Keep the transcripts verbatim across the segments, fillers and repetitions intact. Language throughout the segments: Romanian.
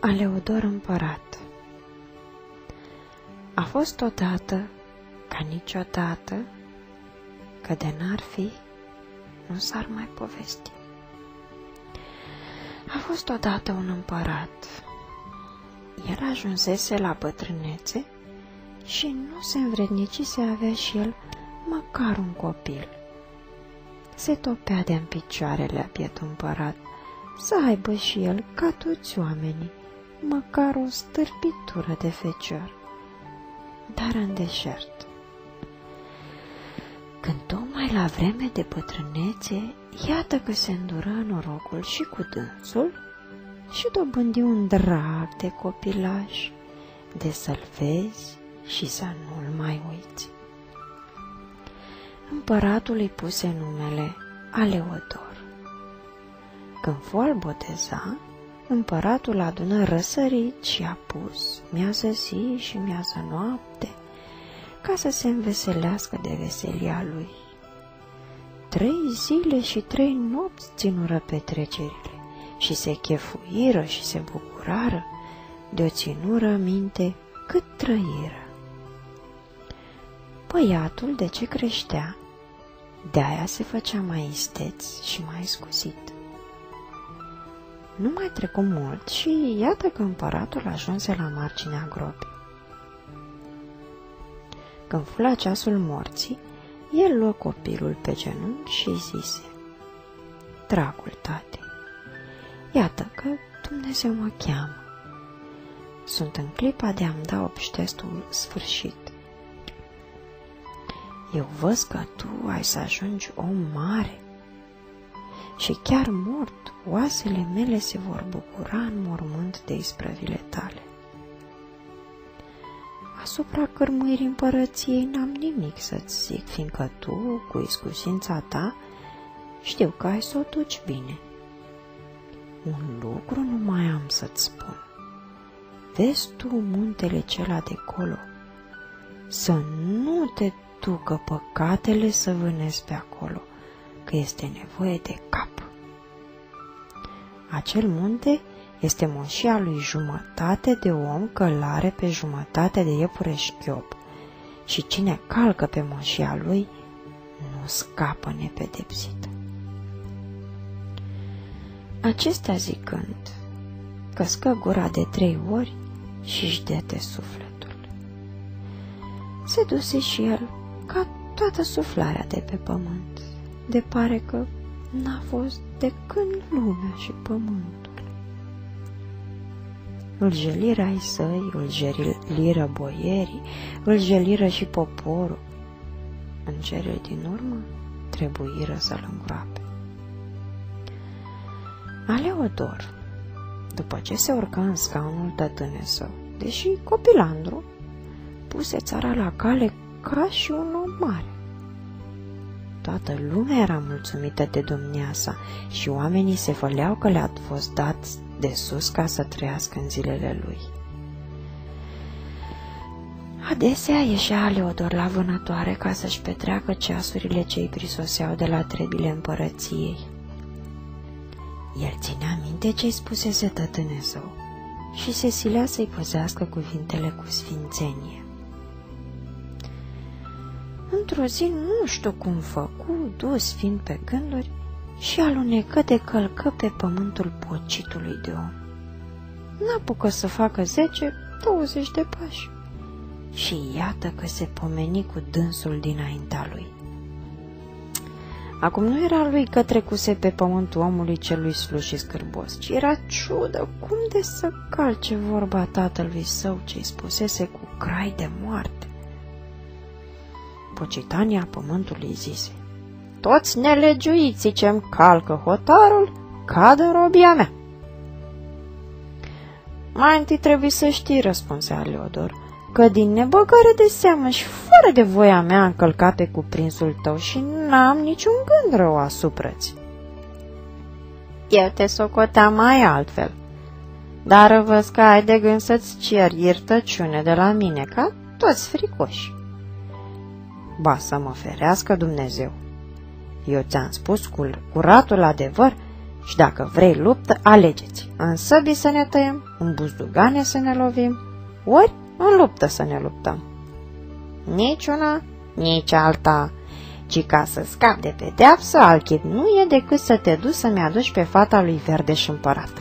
Aleodor împărat. A fost odată, ca niciodată, că de n-ar fi, nu s-ar mai povesti. A fost odată un împărat. El ajunsese la bătrânețe și nu se învrednici să avea și el măcar un copil. Se topea de-în picioarele a bietul împărat să aibă și el, ca toți oamenii, măcar o stârpitură de fecior, dar în deșert. Când tocmai la vreme de bătrânețe, iată că se îndură norocul și cu dânsul și dobândi un drag de copilaj, de să-l vezi și să nu-l mai uiți. Împăratul îi puse numele Aleodor. Când fu-l boteza, împăratul adună răsărit și a pus miază zi și miază noapte ca să se înveselească de veselia lui. Trei zile și trei nopți ținură petrecerile și se chefuiră și se bucurară, de-o ținură minte cât trăiră. Băiatul, de ce creștea, de-aia se făcea mai isteț și mai scusit. Nu mai trecu mult și iată că împăratul ajunse la marginea gropii. Când fu la ceasul morții, el luă copilul pe genunchi și zise: Dragul tate, iată că Dumnezeu mă cheamă. Sunt în clipa de a-mi da obștestul sfârșit. Eu văd că tu ai să ajungi om mare și chiar mort, oasele mele se vor bucura în mormânt de isprăvile tale. Asupra cărmuirii împărăției n-am nimic să-ți zic, fiindcă tu, cu iscusința ta, știu că ai să o duci bine. Un lucru nu mai am să-ți spun. Vezi tu muntele cela de colo, să nu te ducă păcatele să vânezi pe acolo, că este nevoie de cap. Acel munte este moșia lui jumătate de om călare pe jumătate de iepure șchiop și cine calcă pe moșia lui nu scapă nepedepsit. Acestea zicând, căscă gura de trei ori și-și dete sufletul. Se duse și el ca toată suflarea de pe pământ, de pare că n-a fost de când lumea și pământul. Îl jeliră ai săi, îl jeliră boierii, îl jeliră și poporul. În cele din urmă trebuiră să-l îngroape. Aleodor, după ce se urcă în scaunul tătâne său, deși copilandru, puse țara la cale ca și un om mare. Toată lumea era mulțumită de domnia sa și oamenii se făleau că le-a fost dat de sus ca să trăiască în zilele lui. Adesea ieșea Aleodor la vânătoare ca să-și petreacă ceasurile ce îi prisoseau de la trebile împărăției. El ținea minte ce-i spusese tătâne său și se silea să-i păzească cuvintele cu sfințenie. Într-o zi, nu știu cum făcu, dus fiind pe gânduri, și alunecă de călcă pe pământul pocitului de om. N-apucă să facă zece, douăzeci de pași. Și iată că se pomeni cu dânsul dinaintea lui. Acum nu era lui că trecuse pe pământul omului celui sluș și scârbos, ci era ciudă cum de să calce vorba tatălui său ce-i spusese cu crai de moarte. Pocitania pământului zise: Toți nelegiuiții ce-mi calcă hotarul cad în robia mea. Mai întâi trebuie să știi, răspunse Aleodor, că din nebăgare de seamă și fără de voia mea am călcat pe cuprinsul tău și n-am niciun gând rău asupra-ți. Eu te socoteam mai altfel, dar văd că ai de gând să-ți cer iertăciune de la mine, ca toți fricoși. Ba să mă ferească Dumnezeu! Eu ți-am spus cu curatul adevăr Și dacă vrei luptă, alegeți. În săbii să ne tăiem, în buzdugane să ne lovim, ori în luptă să ne luptăm. Nici una, nici alta, ci ca să scapi de pedeapsă, altchip nu e decât să te duci să-mi aduci pe fata lui Verdeș împărat.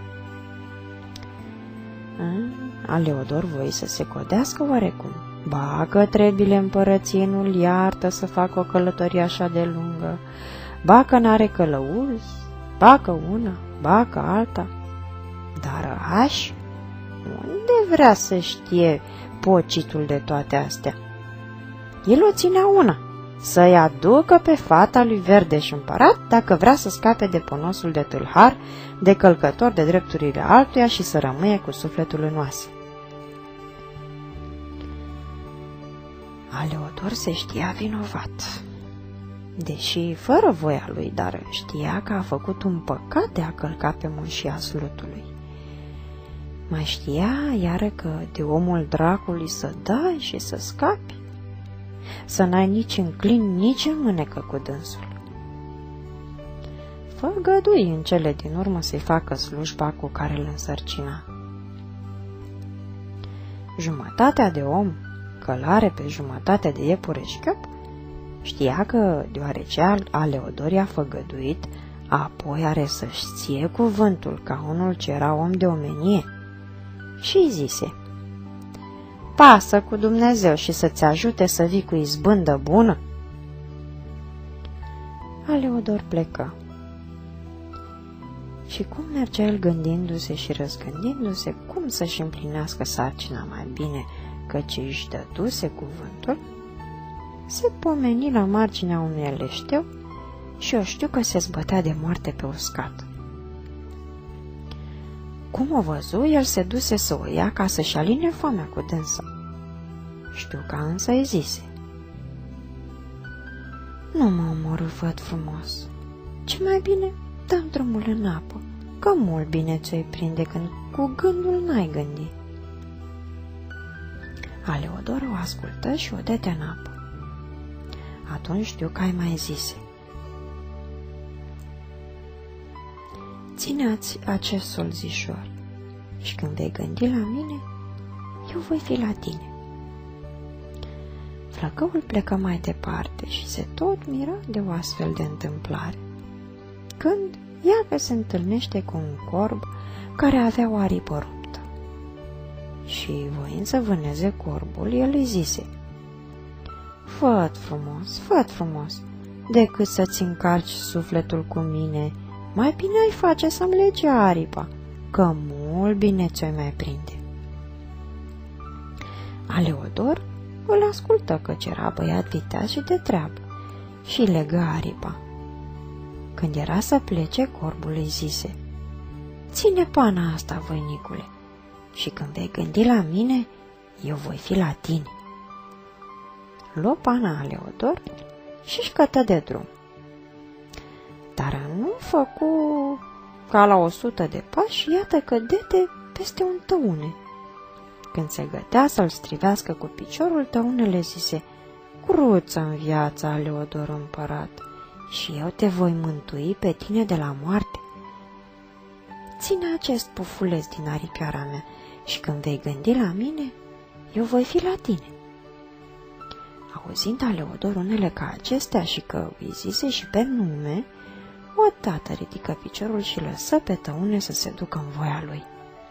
Aleodor voi să se codească oarecum. Ba că trebile împărăției nu-l iartă să facă o călătorie așa de lungă, ba că n-are călăuzi, ba că una, ba că alta. Dar aș, unde vrea să știe pocitul de toate astea? El o ținea una, să-i aducă pe fata lui Verdeș împărat dacă vrea să scape de ponosul de tâlhar, de călcător de drepturile altuia și să rămâie cu sufletul în oase. Aleodor se știa vinovat, deși fără voia lui, dar știa că a făcut un păcat de a călca pe moșia slutului. Mai știa iară că de omul dracului să dai și să scapi, să n-ai nici în clin, nici în mânecă cu dânsul. Făgădui în cele din urmă să-i facă slujba cu care îl însărcina. Jumătatea de om, călare pe jumătate de iepure șchiop, știa că, deoarece Aleodor i-a făgăduit, apoi are să-și ție cuvântul ca unul ce era om de omenie, și îi zise: pasă cu Dumnezeu și să-ți ajute să vii cu izbândă bună. Aleodor plecă. Și cum mergea el gândindu-se și răzgândindu-se cum să-și împlinească sarcina mai bine, căci își dăduse cuvântul, se pomeni la marginea unui eleșteu și o știu că se zbătea de moarte pe uscat. Cum o văzu, el se duse să o ia ca să-și aline foamea cu dânsa. Știu că însă îi zise: nu mă omorâ, făt frumos, ci mai bine dăm drumul în apă, că mult bine ți-o-i prinde când cu gândul n-ai gândi. Aleodor o ascultă și o dete în apă. Atunci știu că ai mai zise: ține-ați acest solzișor și când vei gândi la mine, eu voi fi la tine. Flăcăul plecă mai departe și se tot mira de o astfel de întâmplare, când ia că se întâlnește cu un corb care avea o aripă ruptă. Și, voind să vâneze corbul, el îi zise: făt frumos, făt frumos, decât să-ți încarci sufletul cu mine, mai bine ai face să-mi lege aripa, că mult bine ți-o mai prinde. Aleodor îl ascultă, căci era băiat viteaz și de treabă, și legă aripa. Când era să plece, corbul îi zise: ține pana asta, voinicule, și când vei gândi la mine, eu voi fi la tine. Luă pana Aleodor și-și cătă de drum. Dar nu făcu ca la o sută de pași și iată că dete peste un tăune. Când se gătea să-l strivească cu piciorul, tăunele zise: cruță în viața, Aleodor împărat, și eu te voi mântui pe tine de la moarte. Ține acest pufuleț din aripioara mea și când vei gândi la mine, eu voi fi la tine. Auzind Aleodor unele ca acestea și că îi zise și pe nume, odată ridică piciorul și lăsă pe tăune să se ducă în voia lui.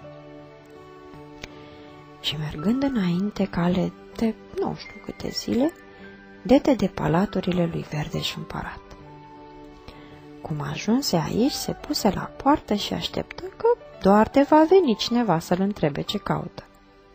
Și mergând înainte cale de nu știu câte zile, dete de palaturile lui Verdeș împărat. Cum ajunse aici, se puse la poartă și așteptă că doar te va veni cineva să-l întrebe ce caută.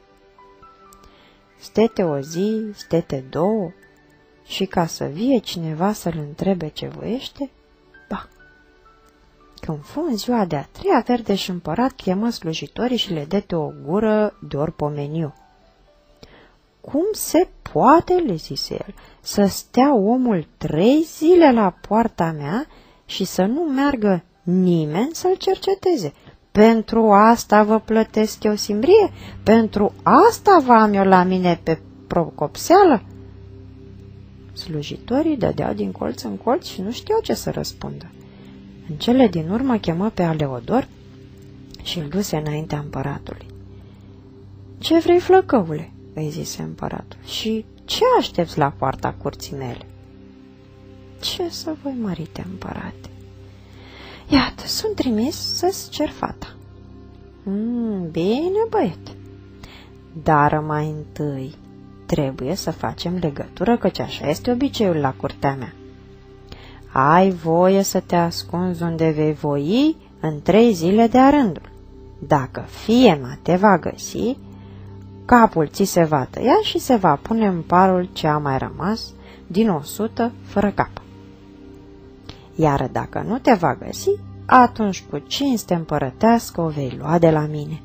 Stete o zi, stete două, și ca să vie cineva să-l întrebe ce voiește, ba! Când fu în ziua de-a treia, Verdeș împărat chemă slujitorii și le dete o gură de ori pomeniu. Cum se poate, le zise el, să stea omul trei zile la poarta mea și să nu meargă nimeni să-l cerceteze? Pentru asta vă plătesc eu simbrie? Pentru asta vă am eu la mine pe procopseală? Slujitorii dădeau din colț în colț și nu știau ce să răspundă. În cele din urmă chemă pe Aleodor și îl duse înaintea împăratului. Ce vrei, flăcăule?" îi zise împăratul, și ce aștepți la poarta curții mele?" Ce să voi, mărite împărate? Iată, sunt trimis să-ți cer fata." Mm, bine, băiete, dar mai întâi trebuie să facem legătură, căci așa este obiceiul la curtea mea. Ai voie să te ascunzi unde vei voi în trei zile de-a rândul. Dacă fiema te va găsi, capul ți se va tăia și se va pune în parul ce a mai rămas din o sută fără cap. Iar dacă nu te va găsi, atunci cu cinste împărătească o vei lua de la mine."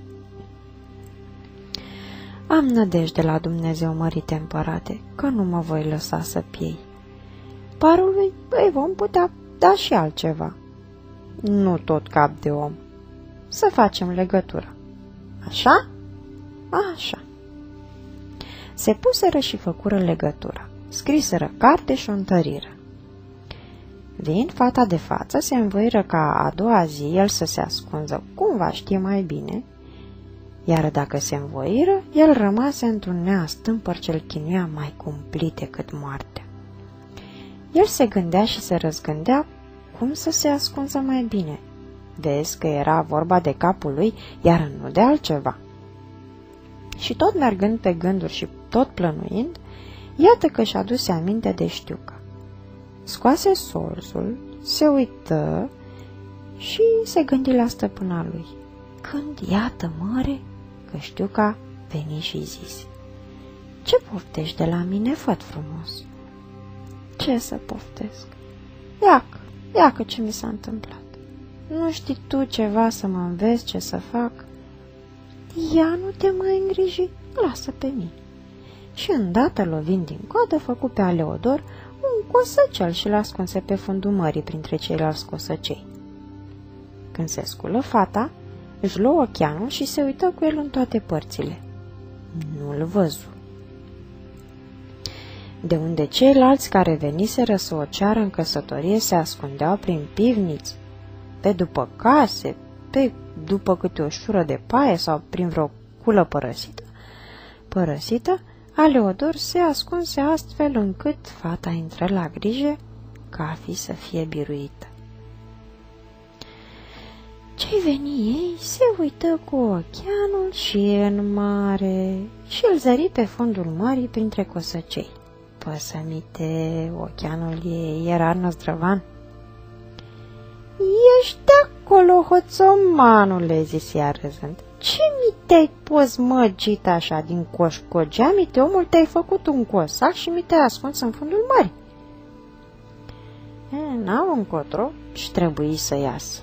Am nădejde la Dumnezeu, mărite împărate, că nu mă voi lăsa să piei. Parului îi vom putea da și altceva. Nu tot cap de om. Să facem legătură. Așa? Așa. Se puseră și făcură legătura. Scriseră carte și o întăriră. Vin fata de față, se învoiră ca a doua zi el să se ascunză cum va ști mai bine, iar dacă se învoiră, el rămase într-un neastâmpăr ce-l chinuia mai cumplit decât moartea. El se gândea și se răzgândea cum să se ascunză mai bine. Vezi că era vorba de capul lui, iar nu de altceva. Și tot mergând pe gânduri și tot plănuind, iată că și-a aduse aminte de Știuca. Scoase sorzul, se uită și se gândi la stăpâna lui. Când, iată, măre, că Știuca veni și zise: Ce poftești de la mine, făt frumos? Ce să poftesc? Iacă, iacă ce mi s-a întâmplat. Nu știi tu ceva să mă înveți ce să fac? Ia, nu te mai îngriji, lasă pe mine. Și îndată, lovind din coadă, făcu pe Aleodor un cosăcel și l-ascunse pe fundul mării printre ceilalți cosăcei. Când se sculă fata, își luă ocheanul și se uită cu el în toate părțile. Nu-l văzu. De unde ceilalți care veniseră să o ceară în căsătorie se ascundeau prin pivniți, pe după case, pe după câte o șură de paie sau prin vreo culă părăsită, părăsită, Aleodor se ascunse astfel încât fata intră la grijă ca a fi să fie biruită. Ce-i veni ei, se uită cu ocheanul și în mare și îl zări pe fundul mării printre cosăcei. Păsămite, ocheanul ei era năzdrăvan. Ești de acolo, hoțomanule, zise ea râzând. Ce mi te-ai pus măgit așa din coșcogea? Mi te omul te-ai făcut un cosac și mi te-ai ascuns în fundul mării. N-au încotro și trebuie să iasă.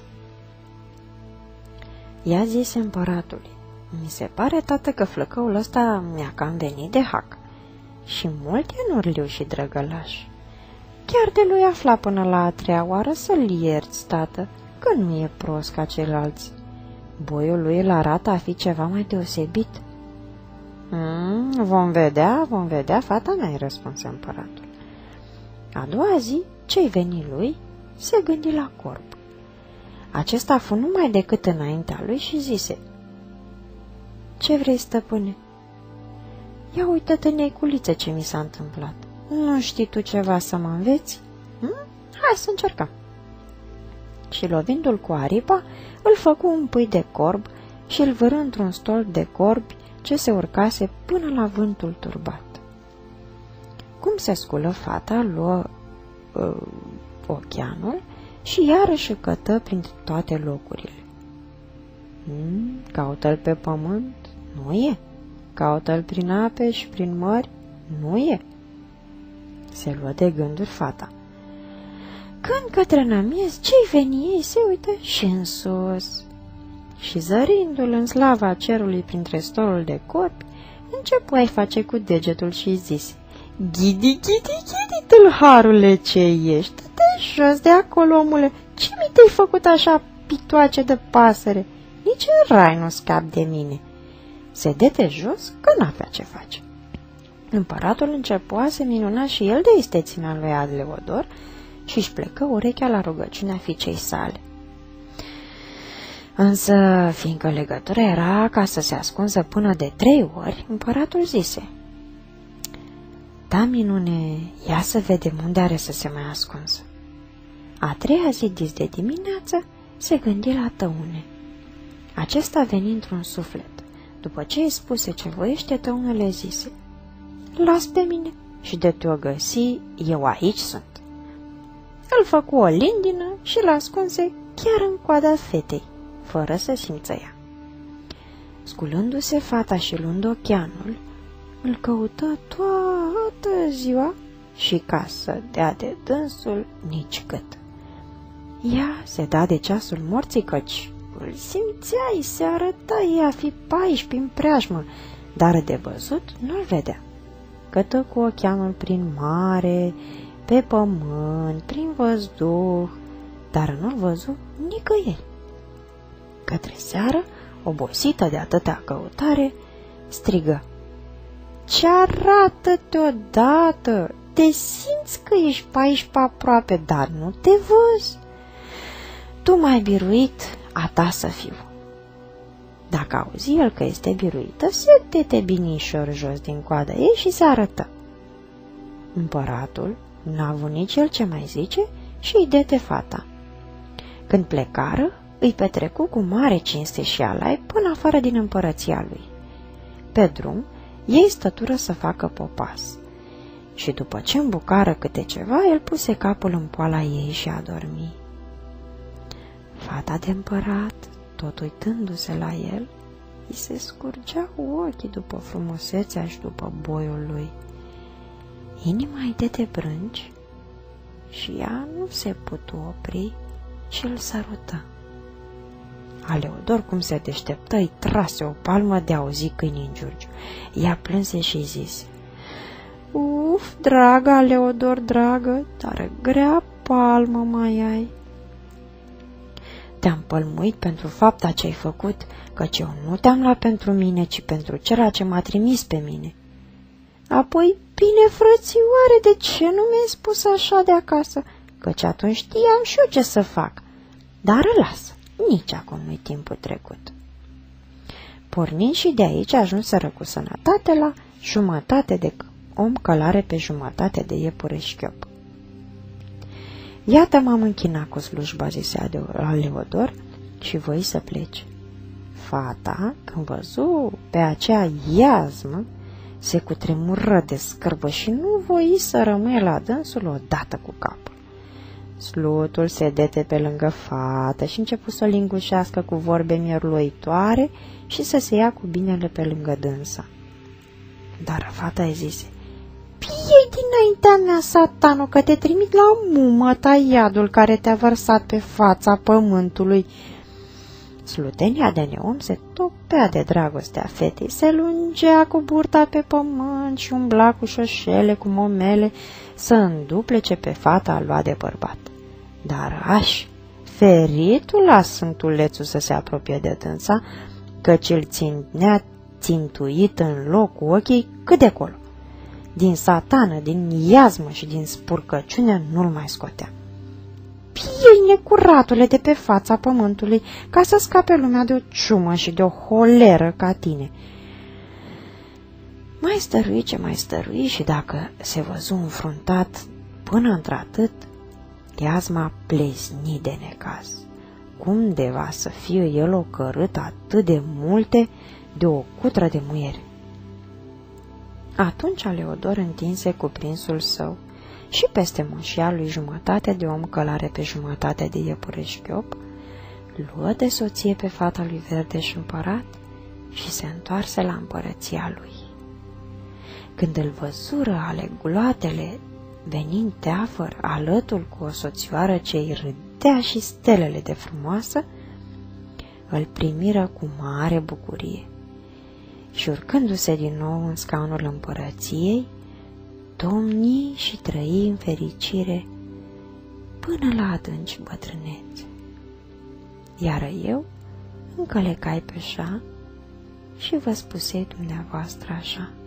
Ea zise împăratului: Mi se pare, tată, că flăcăul ăsta mi-a cam venit de hac. Și mult e nurliu și drăgălaș. Chiar de lui afla până la a treia oară să-l ierți, tată, că nu e prost ca ceilalți. Boiul lui îl arată a fi ceva mai deosebit. Mm, vom vedea, vom vedea, fata mea, îi răspunse împăratul. A doua zi, ce-i veni lui, se gândi la corp. Acesta fu numai decât înaintea lui și zise: Ce vrei, stăpâne? Ia uită-te, neiculiță, ce mi s-a întâmplat. Nu știi tu ceva să mă înveți? Hm? Hai să încercăm. Și lovindu-l cu aripa, îl făcu un pui de corb și îl vârâ într-un stolp de corbi ce se urcase până la vântul turbat. Cum se sculă fata, luă uh, ocheanul și iarăși cătă printre toate locurile. Hmm, caută-l pe pământ? Nu e. Caută-l prin ape și prin mări? Nu e. Se luă de gânduri fata. Când către namiez, ce-i veni ei, se uită și în sus. Și zărindu-l în slava cerului printre stolul de corpi, începu a-i face cu degetul și zise: Ghidi, ghidi, ghidi, tâlharule, ce ești? Dă-te jos de acolo, omule, ce mi te-ai făcut așa, pitoace de pasăre? Nici în rai nu scap de mine. Se dete jos că n-avea ce face. Împăratul începu a se minuna și el de istețimea lui Aleodor și își plecă urechea la rugăciunea fiicei sale. Însă, fiindcă legătura era ca să se ascunză până de trei ori, împăratul zise: "Da, minune, ia să vedem unde are să se mai ascunză." A treia zi dis de dimineață se gândi la tăune. Acesta veni într-un suflet. După ce îi spuse ce voiește, tăunele zise: "Las pe mine și de te-o găsi, eu aici sunt." Îl făcu o lindină și l-ascunse chiar în coada fetei, fără să simță ea. Sculându-se fata și luând ocheanul, îl căută toată ziua și ca să dea de dânsul nici cât. Ea se da de ceasul morții căci îl simțea, se arăta ei a fi paisprezece în preajmă, dar de văzut nu-l vedea. Cătă cu ocheanul prin mare, pe pământ, prin văzduh, dar nu-l văzu nicăieri. Către seară, obosită de atâta căutare, strigă: "Ce arată-te odată! Te simți că ești paisprezece aproape, dar nu te văz. Tu m-ai biruit, a ta să fiu." Dacă auzi el că este biruită, se dete binișor jos din coada ei și se arătă. Împăratul n-a avut nici el ce mai zice și îi dete fata. Când plecară, îi petrecu cu mare cinste și alai până afară din împărăția lui. Pe drum, ei stătură să facă popas. Și după ce îmbucară câte ceva, el puse capul în poala ei și a dormi. Fata de împărat, tot uitându-se la el, îi se scurgea ochii după frumusețea și după boiul lui. Inima îi dete brânci și ea nu se putu opri și îl sărută. Aleodor, cum se deșteptă, îi trase o palmă de auzi câinii în giurgiu. Ea plânse și zise: "Uf, dragă Aleodor, dragă, dar grea palmă mai ai. Te-am pălmuit pentru fapta ce ai făcut, căci eu nu te-am luat pentru mine, ci pentru cel ce m-a trimis pe mine. Apoi, bine, frățioare, de ce nu mi-ai spus așa de acasă? Căci atunci știam și eu ce să fac. Dar lasă, nici acum nu-i timpul trecut." Pornind și de aici ajunseră cu sănătate la jumătate de om călare pe jumătate de iepure șchiop. "Iată m-am închinat cu slujba," zise Aleodor, și voi să plece. Fata, când văzu pe aceea iazmă, se cutremură de scârbă și nu voi să rămâie la dânsul odată cu capul. Slutul se dete pe lângă fată și începu să o lingușească cu vorbe mierluitoare și să se ia cu binele pe lângă dânsa. Dar fata îi zise: "Piei dinaintea mea, satano, că te trimit la mumă ta iadul care te-a vărsat pe fața pământului." Slutenia de neom se topea de dragostea fetei, se lungea cu burta pe pământ și umbla cu șoșele, cu momele, să înduplece pe fata a lua de bărbat. Dar aș, feritul la sântulețul să se apropie de dânsa, căci îl ținea țintuit în loc cu ochii cât de colo. Din satană, din iazmă și din spurcăciune nu-l mai scotea. "Piei, necuratule, de pe fața pământului, ca să scape lumea de o ciumă și de o holeră ca tine." Mai stărui ce mai stărui și dacă se văzu înfruntat până într-atât, iazma plezni de necaz. Cum de va să fie el ocărât atât de multe de o cutră de muiere? Atunci Aleodor întinse cuprinsul său și peste moșia lui jumătate de om călare pe jumătate de iepure șchiop, luă de soție pe fata lui Verdeș împărat și se întoarse la împărăția lui. Când îl văzură ale gloatele venind teafăr alătul cu o soțioară ce îi râdea și stelele de frumoasă, îl primiră cu mare bucurie și urcându-se din nou în scaunul împărăției, domni și trăi în fericire până la adânci bătrânețe. Iar eu încă lecai pe șa și vă spusei dumneavoastră așa.